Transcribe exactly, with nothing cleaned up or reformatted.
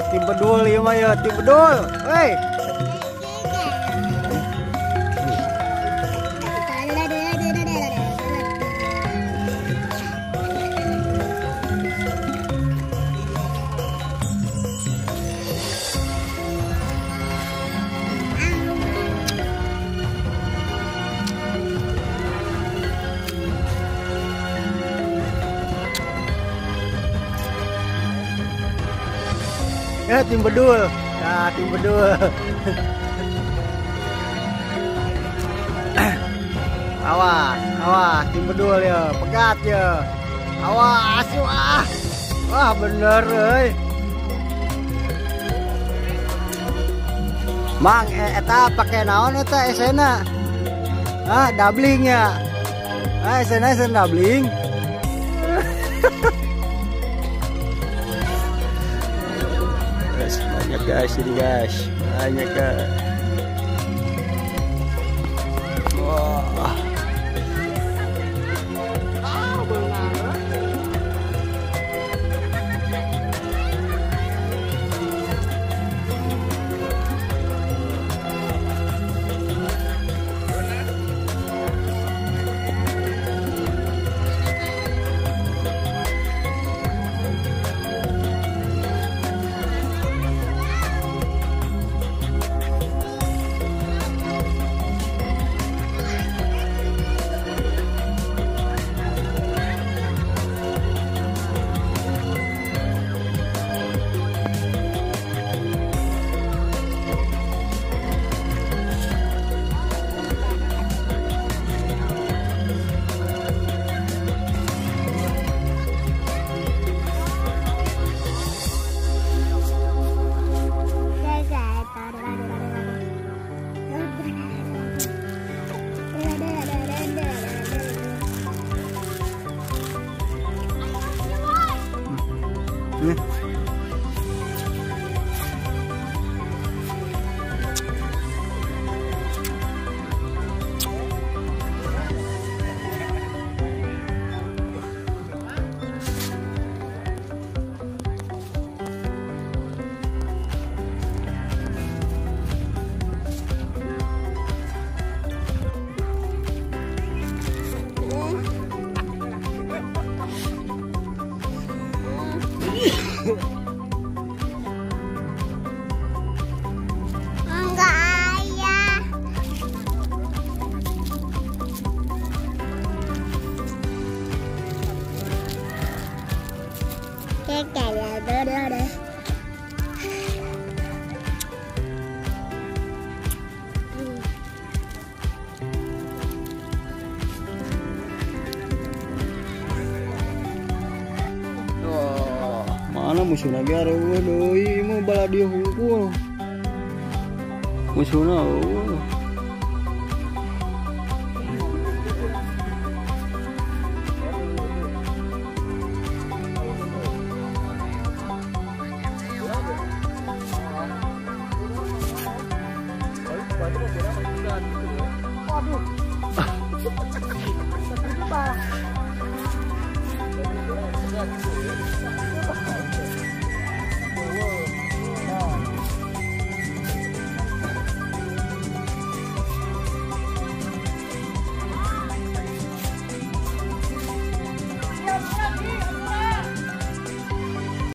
tim bedul ieu mah ya, tim bedul. Hei. Ya, tim bedul. Nah, tim bedul. Awas, awas, tim bedul ya, pegat ya. Awas, wah. Wah, bener euy. Mang, eta pake naon eta esena? Ah, doubling ya. Ah, esena esena doubling. Banyak guys ini guys, banyak guys. Wah. Nih. Enggak ayah. Mana musuhna ge areueuh deui mah bala dia hungkul. Musuhna eueuh. Waduh.